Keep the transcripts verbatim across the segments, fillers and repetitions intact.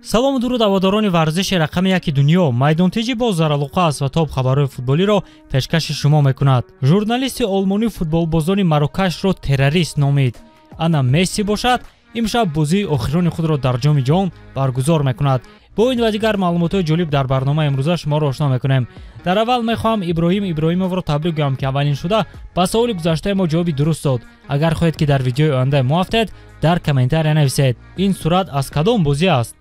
салому дуруд ҳаводорони варзиши рақами яки дунё. майдонтиҷи боз заралуқа аст ва топ хабарҳои футболиро пешкаши шумо мекунад. журналисти олмонӣ футболбозони Марокашро террорист номид. Ана Месси бошад, имшаб бозии охирони худро дар ҷоми ҷаҳон баргузор мекунад. бо ин ва дигар маълумотҳои ҷолиб дар барномаи имрӯза шуморо ошно мекунем. дар аввал мехоҳам Иброҳим Иброҳимовро табрик гӯям ки аввалин шуда ба саволи гузаштаи мо ҷавоби дуруст дод. агар хоҳед ки дар видеои оянда муафтед, дар комментария нависед. ин сурат аз кадом бозӣ аст?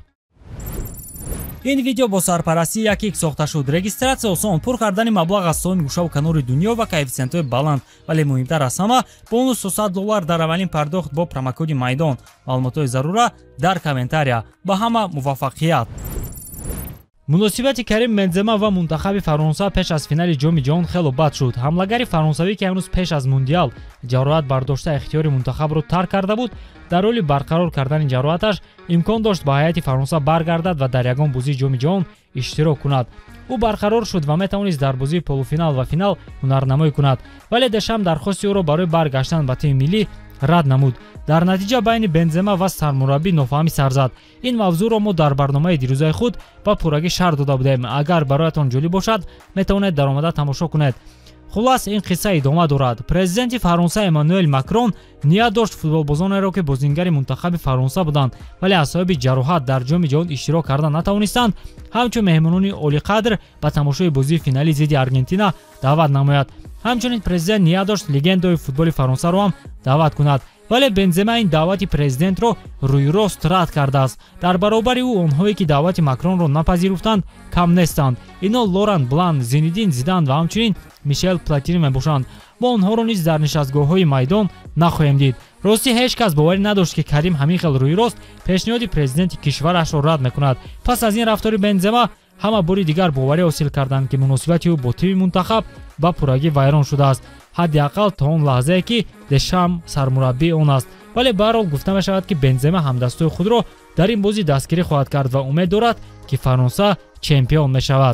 ин видео бо сарпарастии як ик сохта шуд. регистратсия осон, пур кардани маблағ аз соми гӯшаву канори дунё ва коэффициентҳои баланд, вале муҳимтар аз ҳама бонусу сад доллар дар аввалин пардохт бо промокоди майдон. маълумотҳои зарура дар комментария. ба ҳама муваффақият. муносибати Карим Бензема ва мунтахаби Фаронса пеш аз финали ҷоми ҷаҳон хело бад шуд. ҳамлагари фаронсавӣ ки ҳанӯз пеш аз мундиал ҷароҳат бардошта ихтиёри мунтахабро тарк карда буд, дар ҳоли барқарор кардани ҷароҳаташ имкон дошт ба ҳайати Фаронса баргардад ва дар ягон бозии ҷоми ҷаҳон иштирок кунад. ӯ барқарор шуд ва метавонист дар бозии полуфинал ва финал ҳунарнамоӣ кунад, вале дашам дархости ӯро барои баргаштан ба тими миллӣ рад намуд. дар натиҷа байни Бензема ва сармураббӣ нофаҳмӣ сар зад. ин мавзӯъро мо дар барномаи дирӯзаи худ ба пуррагӣ шарҳ дода будем. агар бароятон ҷолиб бошад, метавонед даромада тамошо кунед. хулас ин қисса идома дорад. президенти Фаронса Эммануэл Макрон ният дошт футболбозонеро ки бозингари мунтахаби Фаронса буданд, вале аз сабаби ҷароҳат дар ҷоми ҷаҳон иштирок карда натавонистанд, ҳамчун меҳмонони олиқадр ба тамошои бозии финалии зидди Аргентина даъват намояд. ҳамчунин президент ният дошт легендаи футболи Фаронсаро ҳам даъват кунад, вале Бензема ин даъвати президентро рӯйрост рад кардааст. дар баробари ӯ онҳое ки даъвати Макронро напазируфтанд кам нестанд. ино Лоран Блан, Зинедин Зидан ва ҳамчунин Мишел Платини мебошанд. мо онҳоро низ дар нишастгоҳҳои майдон нахоҳем дид. ростӣ ҳеҷ кас боварӣ надошт ки Карим ҳамин хел рӯйрост пешниҳоди президенти кишварашро рад мекунад. пас аз ин рафтори Бензема ҳама бори дигар боварӣ ҳосил карданд ки муносибати ӯ бо тими мунтахаб ба пуррагӣ вайрон шудааст, ҳадди ақал то он лаҳзае ки Дешам сармураббии он аст. вале ба ҳар ҳол гуфта мешавад ки Бензема ҳамдастои худро дар ин бозӣ дастгирӣ хоҳад кард ва умед дорад ки Фаронса чемпион мешавад.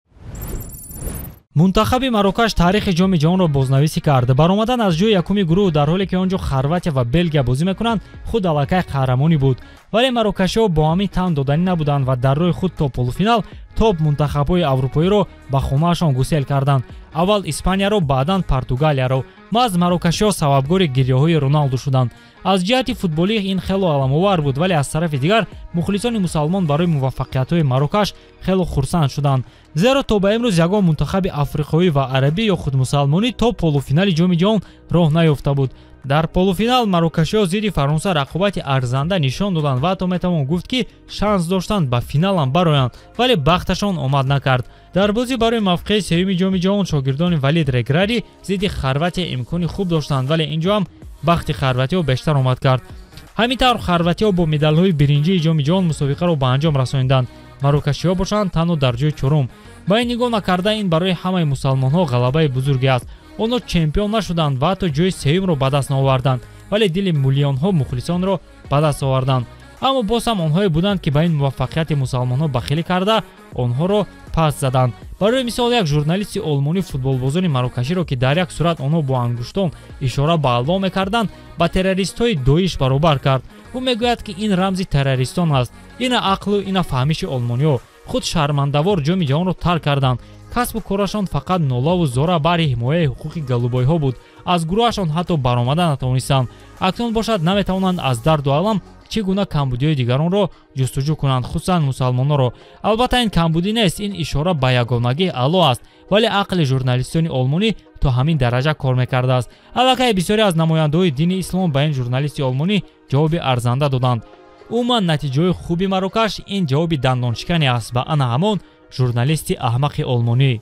мунтахаби Марокаш таърихи ҷоми ҷаҳонро бознависӣ кард. баромадан аз ҷои якуми гурӯҳ дар ҳоле ки он ҷо Хорватия ва Белгия бозӣ мекунанд, худ аллакай қаҳрамонӣ буд. вале марокашиҳо бо ҳамин тан доданӣ набуданд ва дар роҳи худ то полуфинал топ мунтахабҳои аврупоиро ба хонаашон гусел карданд. аввал Испанияро, баъдан Португалияро. маъз марокашиҳо сабабгори гирёҳои Роналду шуданд. аз ҷиҳати футболӣ ин хело аламовар буд, вале аз тарафи дигар мухлисони мусалмон барои муваффақиятҳои Марокаш хело хурсанд шуданд. зеро то ба имрӯз ягон мунтахаби африқоӣ ва арабӣ ё худ мусалмонӣ то полуфинали ҷоми ҷаҳон роҳ наёфта буд. дар полуфинал марокашиҳо зидди Фаронса рақобати арзанда нишон доданд ва ҳатто метавон гуфт ки шанс доштанд ба финалам бароянд, вале бахташон омад накард. дар бозӣ барои мавқеи сеюми ҷоми ҷаҳон шогирдони Валид Реграри зидди Хорватия имкони хуб доштанд, вале ин ҷо ҳам бахти хорватиҳо бештар омад кард. ҳамин тавр хорватиҳо бо медалҳои биринҷии ҷоми ҷаҳон мусобиқаро ба анҷом расонинданд. марокашиҳо бошанд танҳо дар ҷои чорум. ба ин нигоҳ накарда, ин барои ҳамаи мусалмонҳо ғалабаи бузурге аст. онҳо чемпион нашуданд ва ҳатто ҷои сеюмро ба даст наоварданд, вале дили миллионҳо мухлисонро ба даст оварданд. аммо боз ҳам онҳое буданд ки ба ин муваффақияти мусалмонҳо бахилӣ карда онҳоро пас заданд. барои мисол як журналисти олмонӣ футболбозони марокаширо ки дар як сурат онҳо бо ангуштон ишора ба Аллоҳ мекарданд, ба террористҳои Доиш баробар кард. ӯ мегӯяд ки ин рамзи террористон аст. ина ақлу ина фаҳмиши олмониҳо. худ шармандавор ҷоми ҷаҳонро тарк карданд. касбу корашон фақат нолаву зора баҳри ҳимояи ҳуқуқи галубойҳо буд. аз гурӯҳашон ҳатто баромада натавонистанд. акнун бошад наметавонанд аз дарду алам чӣ гуна камбудиҳои дигаронро ҷустуҷӯ кунанд, хусусан мусалмонҳоро. албатта ин камбудӣ нест, ин ишора ба ягонагии Аллоҳ аст, вале ақли журналистони олмонӣ то ҳамин дараҷа кор мекардааст. аллакай бисёре аз намояндаҳои дини ислом ба ин журналисти олмонӣ ҷавоби арзанда доданд. умуман натиҷаҳои хуби Марокаш ин ҷавоби дандоншикане аст ба ана ҳамон журналисти аҳмақи олмонӣ.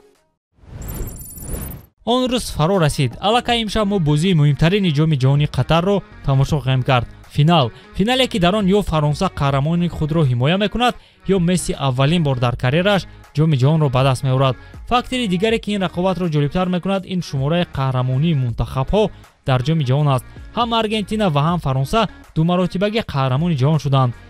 он рӯз фаро расид. аллакай имшаб мо бозии муҳимтарини ҷоми ҷаҳони Қатарро тамошо хоҳем кард. финал финале ки дар он ё Фаронса қаҳрамони худро ҳимоя мекунад, ё Месси аввалин бор дар карьераш ҷоми ҷаҳонро ба даст меорад. фактори дигаре ки ин рақобатро ҷолибтар мекунад, ин шумораи қаҳрамонии мунтахабҳо дар ҷоми ҷаҳон аст. ҳам Аргентина ва ҳам Фаронса ду маротибаги қаҳрамони ҷаҳон шуданд.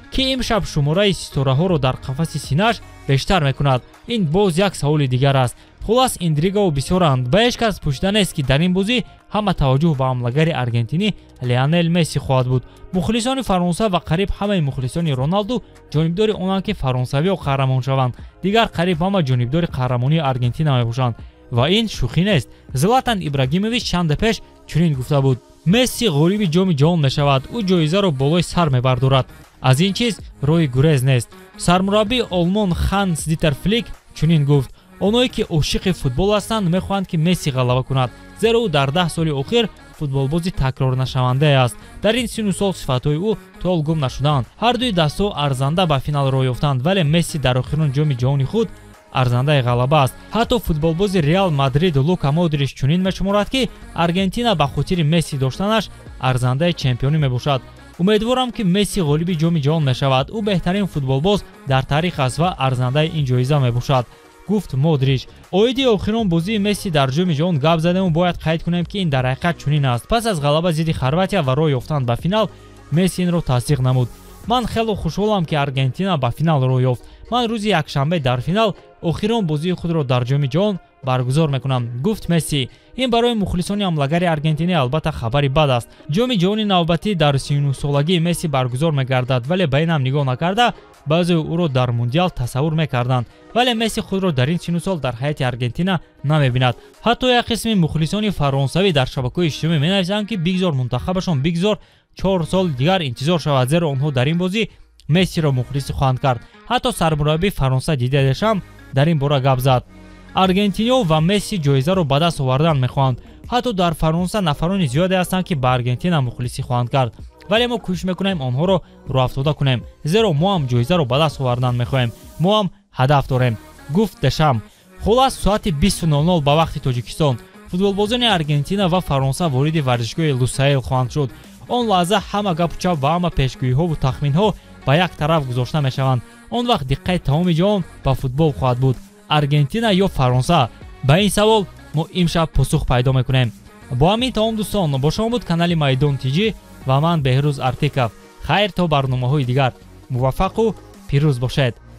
ки имшаб шумораи ситораҳоро дар қафаси синааш бештар мекунад? Ин боз як саволи дигар аст. хулас интригаву бисёранд. Ба ҳеҷ кас пӯшида нест ки дар ин бозӣ ҳама таваҷҷӯҳ ба ҳамлагари аргентинӣ Лионел Месси хоҳад буд. мухлисони Фаронса ва қариб ҳамаи мухлисони Роналду ҷонибдори онанд ки фаронсавиҳо қаҳрамон шаванд. Дигар қариб ҳама ҷонибдори қаҳрамонии Аргентина мебошанд. ва ин шӯхӣ нест. Златан Ибрагимович чанде пеш чунин гуфта буд: Месси ғолиби ҷоми ҷаҳон мешавад. Ӯ ҷоизаро болои сар мебардорад. Аз ин чиз роҳи гурез нест. Сармураббии олмон Ханс Дитер Флик чунин гуфт: оное ки ошиқи футбол ҳастанд мехоҳанд ки Месси ғалаба кунад, зеро ӯ дар даҳ соли охир футболбози такрорнашавандае аст. Дар ин сину сол сифатҳои ӯ то ҳол гум нашудаанд. Ҳар дуи дастҳо арзанда ба финал роҳ ёфтанд, вале Месси дар охирон ҷоми ҷаҳони худ арзандаи ғалаба аст. ҳатто футболбози Реал Мадрид Лука Модрич чунин мешуморад ки Аргентина ба хотири Месси доштанаш арзандаи чемпионӣ мебошад. умедворам ки Месси ғолиби ҷоми ҷаҳон мешавад. ӯ беҳтарин футболбоз дар таърих аст ва арзандаи ин ҷоиза мебошад, гуфт Модрич. Оиди охирон бозии Месси дар ҷоми ҷаҳон гап задему бояд қайд кунем ки ин дар ҳақиқат чунин аст. Пас аз ғалаба зидди Хорватия ва роҳ ёфтан ба финал, Месси инро тасдиқ намуд. ман хело хушҳолам ки Аргентина ба финал роҳ ёфт. ман рӯзи якшанбе дар финал охирон бозии худро дар ҷоми ҷаҳон баргузор мекунам, гуфт Месси. ин барои мухлисони амлагари Аргентина албатта хабари бад аст. ҷоми ҷаҳони навбатӣ дар си и ну солагии Месси баргузор мегардад, вале ба инам нигоҳ накарда баъзе ӯро дар мундиал тасаввур мекарданд, вале Месси худро дар ин сину сол дар ҳайати Аргентина намебинад. ҳатто як қисми мухлисони фаронсавӣ дар шабакаҳои иҷтимоӣ менависанд ки бигзор мунтахабашон бигзор чор сол дигар интизор шавад, зеро онҳо дар ин бозӣ Мессиро мухлисӣ хоҳанд кард. ҳатто сармураббии Фаронса Дидер Дешам дар ин бора гап зад. Аргентиниҳо ва Месси ҷоизаро ба даст овардан мехоҳанд. ҳатто дар Фаронса нафарони зиёде ҳастанд ки ба Аргентина мухлисӣ хоҳанд кард, вале мо кӯшиш мекунем онҳоро роҳафтода кунем, зеро мо ҳам ҷоизаро ба даст овардан мехоҳем. мо ҳам ҳадаф дорем, гуфт Дешам. хулас соати бисту нол нол ба вақти Тоҷикистон футболбозони Аргентина ва Фаронса вориди варзишгоҳи Лусаил хоҳанд шуд. он лаҳза ҳама гапучап ва ҳама пешгӯиҳову тахминҳо ба як тараф гузошта мешаванд. он вақт диққаи тамоми ҷаҳон ба футбол хоҳад буд. Аргентина ё Фаронса? Ба ин савол мо имшаб посух пайдо мекунем. бо ҳамин тамом дӯстон, бо шумо буд канали Майдон Тиҷи ва ман Беҳрӯз Артиков. хайр то барномаҳои дигар. муваффақу пирӯз бошед.